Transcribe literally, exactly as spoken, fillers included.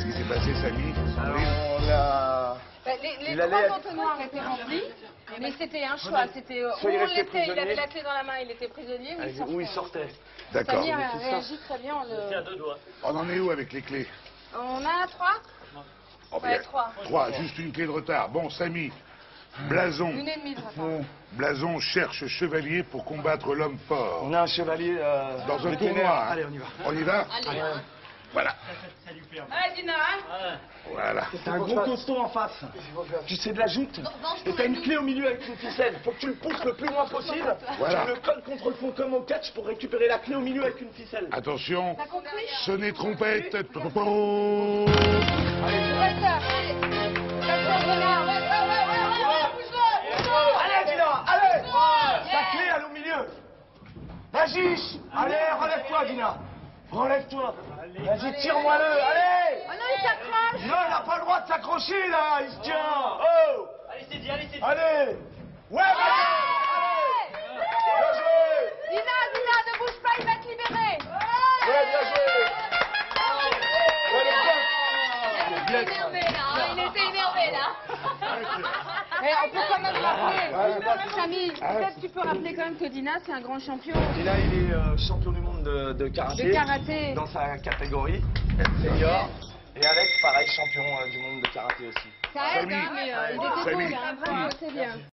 Qu'est-ce qui s'est passé, Samy? On a... Bah, les les Il trois allait être- entonnoirs étaient remplis, mais c'était un choix. C'était euh, où Soit il on restait l'était, il avait prisonnier. la clé dans la main, il était prisonnier, ou il sortait. Où il sortait. D'accord. Samy a réagi très bien. on le- à deux doigts. On en est où avec les clés? On a trois Oh, Ouais, bien. trois. Trois, juste une clé de retard. Bon, Samy, Blason. Une et demie de retard. Blason cherche chevalier pour combattre l'homme fort. On a un chevalier... Euh, Dans un vétérinaire. tournoi. hein. Allez, on y va. On y va? Allez, hein. Voilà. Allez, Dina, hein. Voilà. T'as un gros costaud en face. Tu sais de la joute. Et t'as une clé au milieu avec une ficelle. Faut que tu le pousses le plus loin possible. Voilà. Tu le colles contre le fond comme au catch pour récupérer la clé au milieu avec une ficelle. Attention, T'as compris? sonnez trompette. Reste, allez. Reste, renard, ouais, ouais, ouais, ouais, ouais, ouais, bouge-le, bouge-le. Allez, Dina, allez. La clé, elle est au milieu. Magiche. Allez, relève-toi, Dina. Relève-toi. Vas-y, tire-moi-le. Allez. Oh non, il s'accroche. Non, il n'a pas le droit de s'accrocher, là. Il se tient. Oh. Allez, c'est dit, allez, c'est dit. Allez. Ouais, vas-y. Allez. Bien joué. Dina, Dina, ne bouge pas, il va te libérer. Ouais, bien joué. Il était énervé, là, hein, il était énervé, là. Mais on peut quand même rappeler, Samy, peut-être tu peux rappeler quand même que Dina, c'est un grand champion Et là, il est euh, champion du monde de, de karaté. de karaté. Dans sa catégorie, senior. Et Alex, pareil, champion euh, du monde de karaté aussi. Ça aide, hein, mais euh, il était Samy. tôt, il a un vrai, c'est bien.